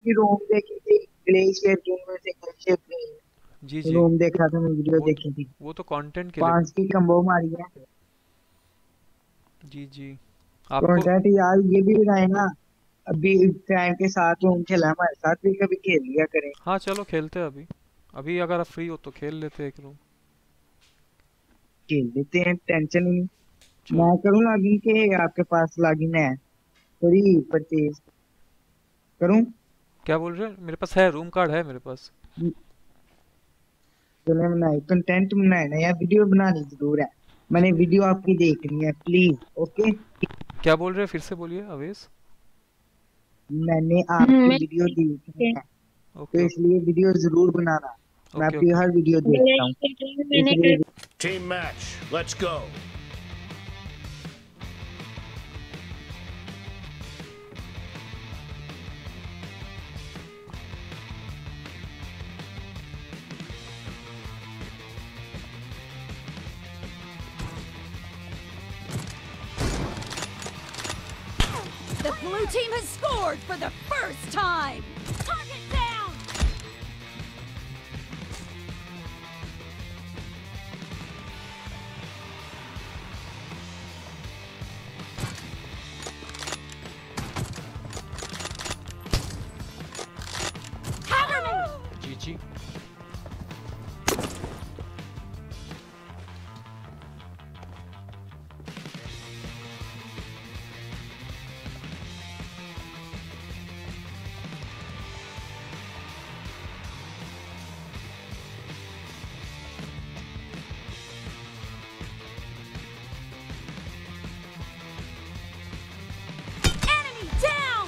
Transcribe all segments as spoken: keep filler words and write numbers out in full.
की रोम देखी थी, ग्लेशियर की में से ग्लेशियर जी की जी। रोम देखा था, मैं वीडियो वो देखी थी। वो तो कंटेंट के लिए। पांच की कंबो मारी है। जी जी। आपको। कॉन्टेक्ट यार ये भी बनाए ना। अभी फ्रेंड के साथ रूम खेला, हमारे साथ भी कभी खेल लिया करें। हाँ चलो खेलते हैं अभी। अभी अगर आप फ्री हो तो खेल लेते हैं एक रूम। खेल लेते हैं, टेंशन ही नहीं। चलो। मैं करूँ लॉगिन के आपके पास लॉगिन है? फ्री परचेज करूँ? क्या बोल रहे हैं? मेरे पास है, रूम कार्ड है मेरे पास। चले बनाए कंटेंट बनाए ना यार, वीडियो बनानी जरूर है। मैंने वीडियो आपकी देखनी है प्लीज। ओके। क्या बोल रहे हैं? फिर से बोलिए अवेश। मैंने हम्म, आपकी मैं वीडियो देखनी है, ओके तो ओके। इसलिए वीडियो जरूर बनाना। मैं ओके आपकी ओके। हर वीडियो देखता हूँ, मैंने इसलिए। कर Team match. Let's go. The blue team has scored for the first time! Target down! Cover me! Ji ji. Enemy down!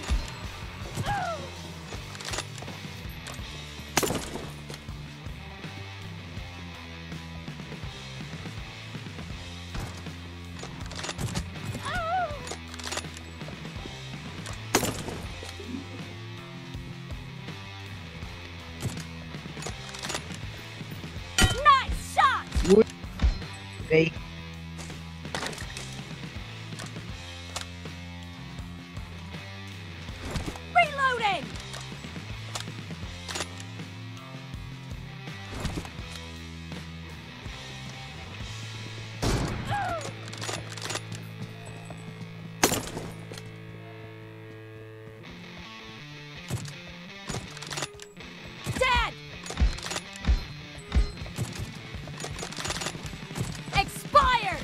Nice shot! वो गई। Reloading! Dead! Expired!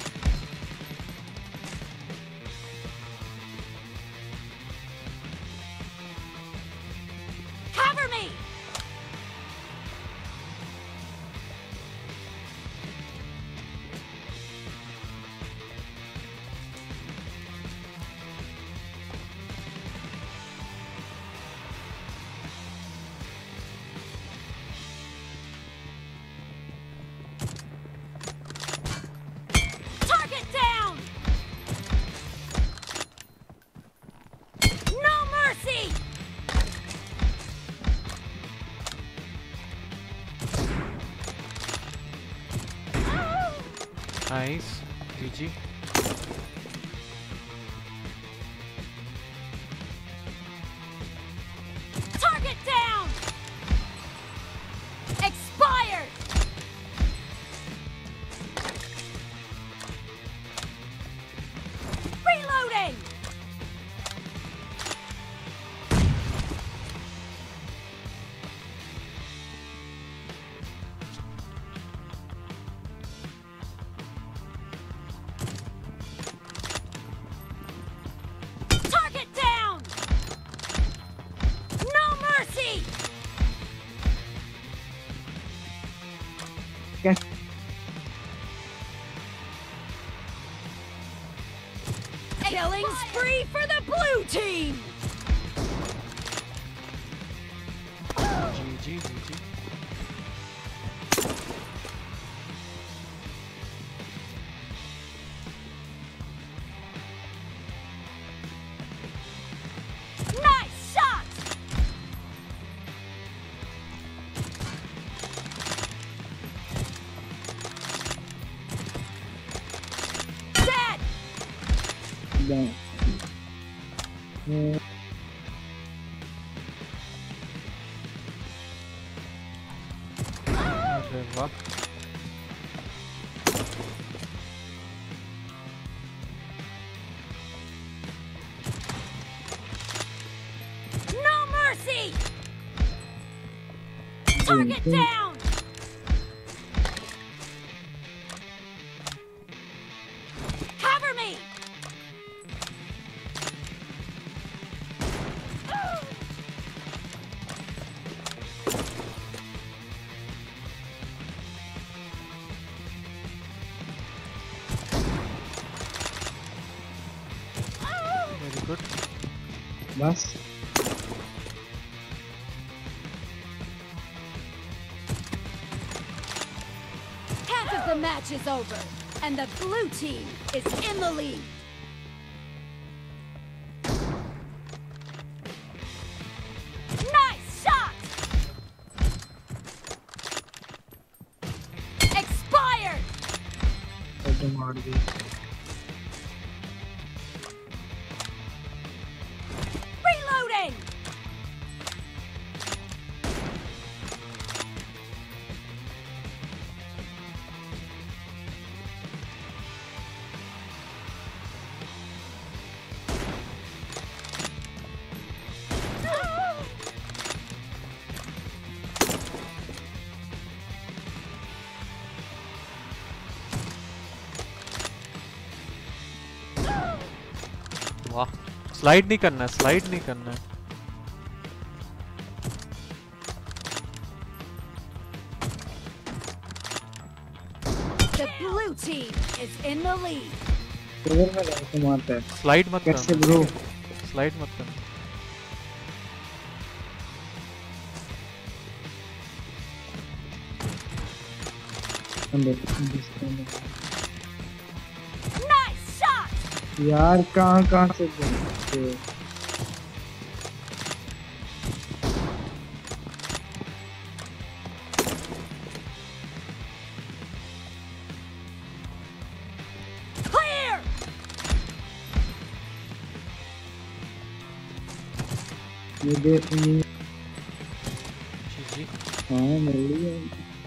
Cover me! Target down! No mercy! Nice. G G. Target down! Expired! Reloading! Target down! No mercy! कैसे? Killing spree for the blue team! G G G G. Nice shot! Dead! अरे वाह No mercy! Target down! Cover me! Very good बस Half of the match is over, and the blue team is in the lead. Nice shot! Expired! तो मार दी Reloading! वाह slide नहीं करना है slide नहीं करना है The blue team is in the lead. इधर में जाके मारता है स्लाइड मत कैसे करना ब्रो स्लाइड मत करना Nice shot! यार कहाँ कहाँ से बोलते Clear! ये देख नहीं जी जी हाँ मिल रही है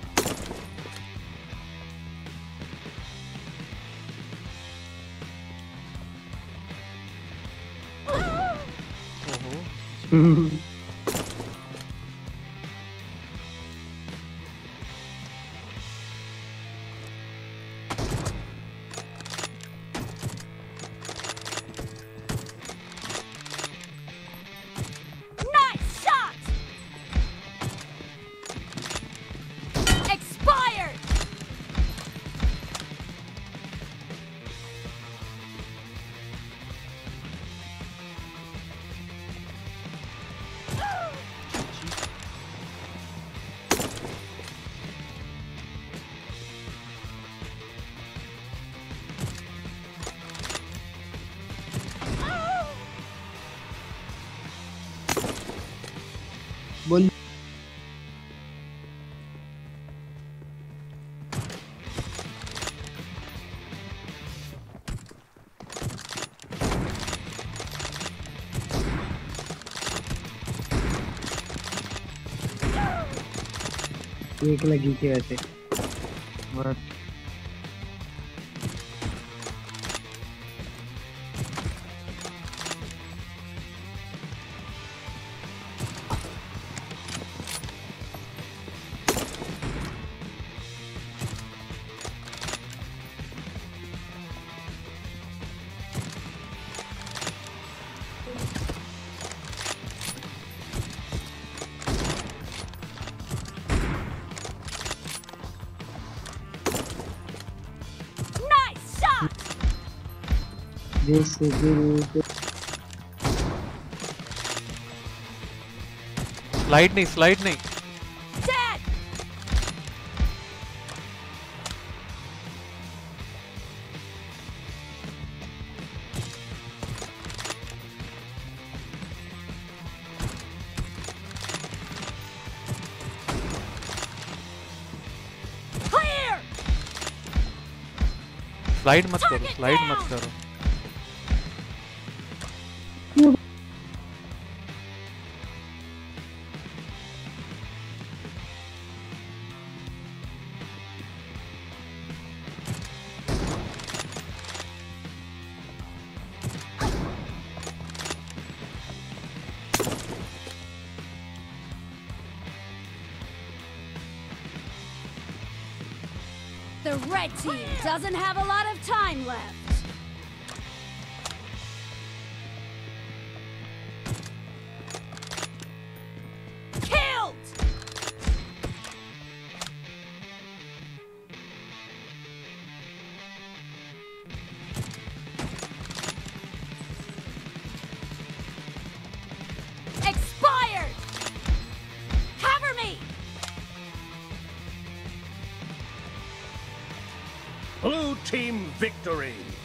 ओहो Nice shot! Expired! बोल एक लगी थी वैसे बस Nice shot! जैसे गुरु स्लाइड नहीं स्लाइड नहीं Dead! Clear! स्लाइड मत करो स्लाइड मत करो The red team doesn't have a lot of time left. Killed! Expired! Cover me! Blue team victory.